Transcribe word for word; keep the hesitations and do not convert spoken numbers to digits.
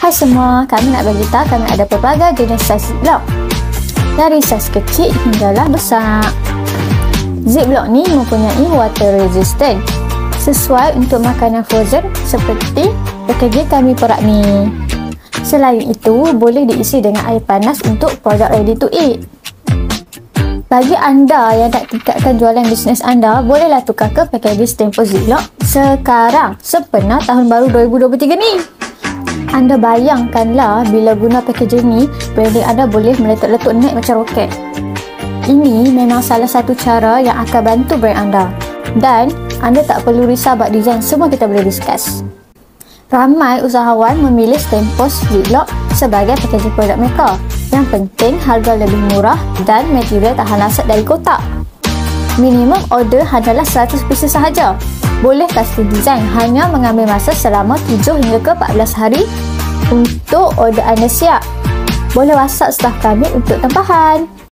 Hai semua, kami nak bagi tahu kami ada pelbagai jenis saiz ziplock. Dari saiz kecil hinggalah besar. Ziplock ni mempunyai water resistant, sesuai untuk makanan frozen seperti packaging kami perak ni. Selain itu, boleh diisi dengan air panas untuk produk ready to eat. Bagi anda yang nak tingkatkan jualan bisnes anda, bolehlah tukar ke packaging Stanford Ziplock sekarang, sepenuh tahun baru dua ribu dua puluh tiga ni. Anda bayangkanlah bila guna packaging ni, branding anda boleh meletup-letup naik macam roket. Ini memang salah satu cara yang akan bantu brand anda. Dan anda tak perlu risau bab design, semua kita boleh discuss. Ramai usahawan memilih Stanford Ziplock sebagai packaging produk mereka. Yang penting harga lebih murah dan material tahan lasat dari kotak. Minimum order hanyalah seratus pieces sahaja. Boleh custom design, hanya mengambil masa selama tujuh hingga ke empat belas hari untuk order anda siap. Boleh WhatsApp staff kami untuk tempahan.